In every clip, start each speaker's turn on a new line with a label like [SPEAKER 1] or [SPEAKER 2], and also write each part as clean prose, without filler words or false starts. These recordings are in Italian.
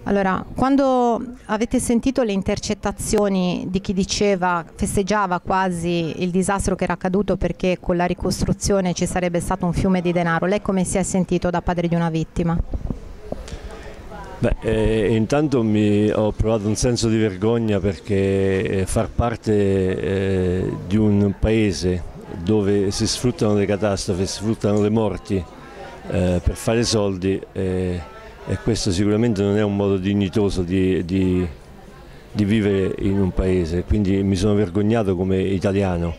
[SPEAKER 1] Allora, quando avete sentito le intercettazioni di chi diceva, festeggiava quasi il disastro che era accaduto perché con la ricostruzione ci sarebbe stato un fiume di denaro, lei come si è sentito da padre di una vittima?
[SPEAKER 2] Intanto ho provato un senso di vergogna perché far parte di un paese dove si sfruttano le catastrofi, si sfruttano le morti per fare soldi, e questo sicuramente non è un modo dignitoso di vivere in un paese, quindi mi sono vergognato come italiano,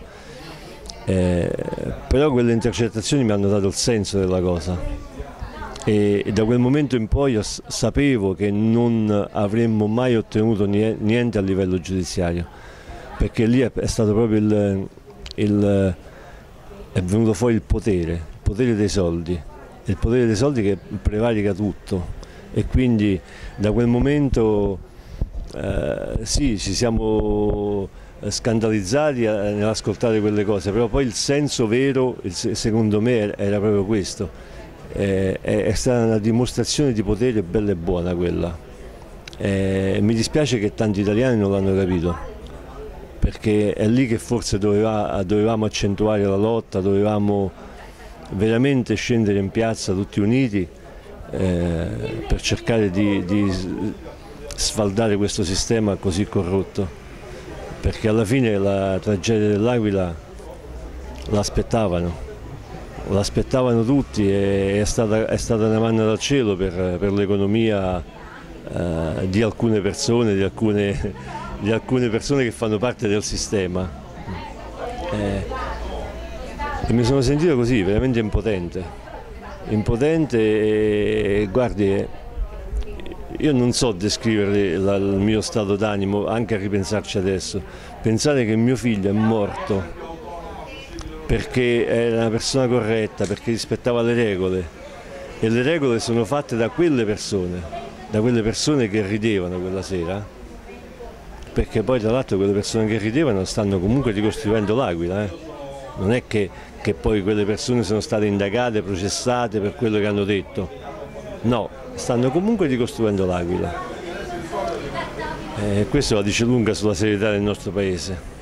[SPEAKER 2] però quelle intercettazioni mi hanno dato il senso della cosa e da quel momento in poi io sapevo che non avremmo mai ottenuto niente a livello giudiziario, perché lì è stato proprio è venuto fuori il potere dei soldi, il potere dei soldi che prevarica tutto. E quindi da quel momento sì, ci siamo scandalizzati nell'ascoltare quelle cose, però poi il senso vero, secondo me, era proprio questo. È stata una dimostrazione di potere bella e buona quella. Mi dispiace che tanti italiani non l'hanno capito, perché è lì che forse dovevamo accentuare la lotta, dovevamo veramente scendere in piazza tutti uniti per cercare di sfaldare questo sistema così corrotto, perché alla fine la tragedia dell'Aquila l'aspettavano tutti e è stata una manna dal cielo per l'economia di alcune persone, di alcune persone che fanno parte del sistema. E mi sono sentito così, veramente impotente e guardi, io non so descrivere il mio stato d'animo, anche a ripensarci adesso. Pensare che mio figlio è morto perché era una persona corretta, perché rispettava le regole, e le regole sono fatte da quelle persone che ridevano quella sera, perché poi tra l'altro quelle persone che ridevano stanno comunque ricostruendo l'Aquila, non è che poi quelle persone sono state indagate, processate per quello che hanno detto, no, stanno comunque ricostruendo l'Aquila. Questo la dice lunga sulla serietà del nostro paese.